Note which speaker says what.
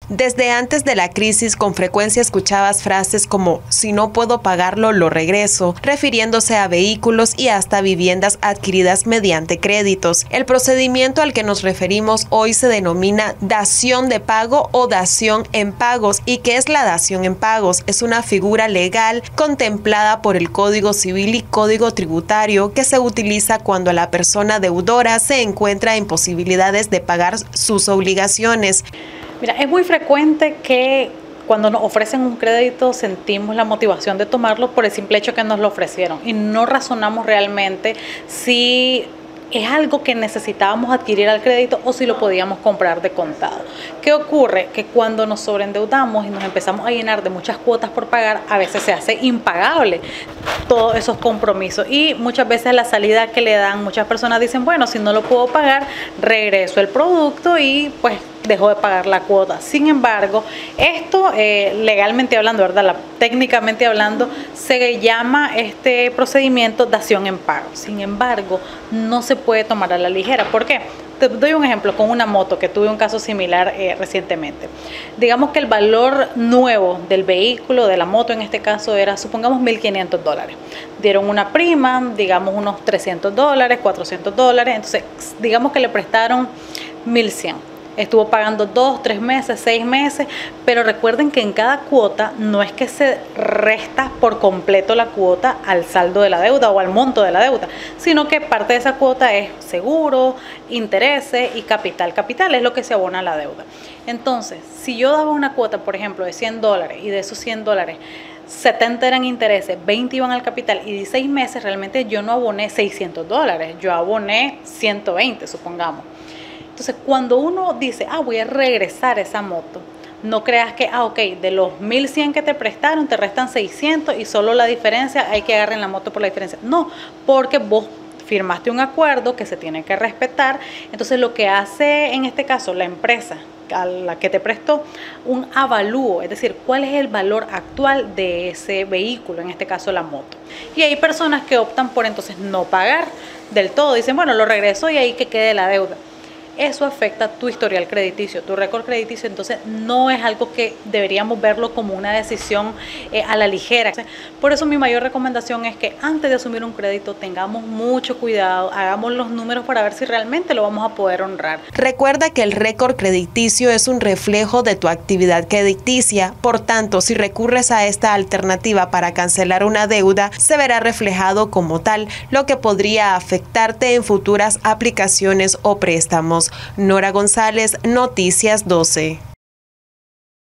Speaker 1: Desde antes de la crisis, con frecuencia escuchabas frases como "si no puedo pagarlo, lo regreso", refiriéndose a vehículos y hasta viviendas adquiridas mediante créditos. El procedimiento al que nos referimos hoy se denomina dación de pago o dación en pagos. ¿Y qué es la dación en pagos? Es una figura legal contemplada por el Código Civil y Código Tributario que se utiliza cuando la persona deudora se encuentra en posibilidades de pagar sus obligaciones.
Speaker 2: Mira, es muy frecuente que cuando nos ofrecen un crédito sentimos la motivación de tomarlo por el simple hecho que nos lo ofrecieron y no razonamos realmente si es algo que necesitábamos adquirir al crédito o si lo podíamos comprar de contado. ¿Qué ocurre? Que cuando nos sobreendeudamos y nos empezamos a llenar de muchas cuotas por pagar, a veces se hace impagable todos esos compromisos y muchas veces la salida que le dan, muchas personas dicen, bueno, si no lo puedo pagar, regreso el producto y pues dejó de pagar la cuota. Sin embargo, esto legalmente hablando, ¿verdad? Técnicamente hablando, se llama este procedimiento dación en pago. Sin embargo, no se puede tomar a la ligera. ¿Por qué? Te doy un ejemplo con una moto que tuve un caso similar recientemente. Digamos que el valor nuevo del vehículo, de la moto en este caso, era, supongamos, $1,500. Dieron una prima, digamos unos $300, $400. Entonces, digamos que le prestaron 1,100. Estuvo pagando 2, 3 meses, 6 meses, pero recuerden que en cada cuota no es que se resta por completo la cuota al saldo de la deuda o al monto de la deuda, sino que parte de esa cuota es seguro, intereses y capital. Capital es lo que se abona a la deuda. Entonces, si yo daba una cuota, por ejemplo, de $100 y de esos $100, 70 eran intereses, 20 iban al capital y 16 meses realmente yo no aboné $600, yo aboné 120, supongamos. Entonces, cuando uno dice, voy a regresar esa moto, no creas que, ok, de los 1,100 que te prestaron, te restan 600 y solo la diferencia, hay que agarrar la moto por la diferencia. No, porque vos firmaste un acuerdo que se tiene que respetar. Entonces, lo que hace en este caso la empresa a la que te prestó, un avalúo, es decir, cuál es el valor actual de ese vehículo, en este caso la moto. Y hay personas que optan por entonces no pagar del todo, dicen, bueno, lo regreso y ahí que quede la deuda. Eso afecta tu historial crediticio, tu récord crediticio, entonces no es algo que deberíamos verlo como una decisión a la ligera. Por eso mi mayor recomendación es que antes de asumir un crédito tengamos mucho cuidado, hagamos los números para ver si realmente lo vamos a poder honrar.
Speaker 1: Recuerda que el récord crediticio es un reflejo de tu actividad crediticia, por tanto, si recurres a esta alternativa para cancelar una deuda, se verá reflejado como tal, lo que podría afectarte en futuras aplicaciones o préstamos. Nora González, Noticias 12.